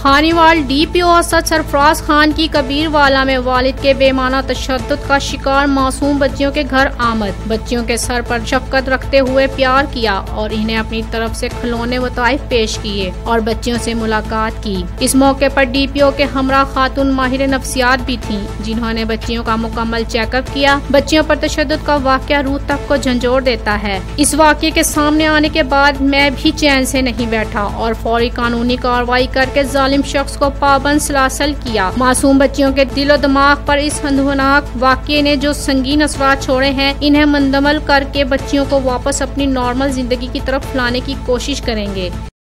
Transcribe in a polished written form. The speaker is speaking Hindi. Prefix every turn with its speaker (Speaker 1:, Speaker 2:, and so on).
Speaker 1: खानीवाल डीपीओ असद सरफराज खान की कबीरवाला में वालिद के बेमाना तशद्दुद का शिकार मासूम बच्चियों के घर आमद। बच्चियों के सर पर शफकत रखते हुए प्यार किया और इन्हें अपनी तरफ से खिलौने व तोहफे पेश किए और बच्चियों से मुलाकात की। इस मौके पर डीपीओ के हमरा खातून माहिर नफ्सियात भी थीं, जिन्होंने बच्चियों का मुकम्मल चेकअप किया। बच्चियों पर तशद्दुद का वाकया रूह तक को झंझोर देता है। इस वाकये के सामने आने के बाद मैं भी चैन से नहीं बैठा और फौरी कानूनी कार्रवाई करके जालिम शख्स को पाबंद सलासल किया। मासूम बच्चियों के दिलो दिमाग पर इस हंदनाक वाकये ने जो संगीन असरात छोड़े हैं, इन्हें मुंतमिल करके बच्चियों को वापस अपनी नॉर्मल जिंदगी की तरफ लाने की कोशिश करेंगे।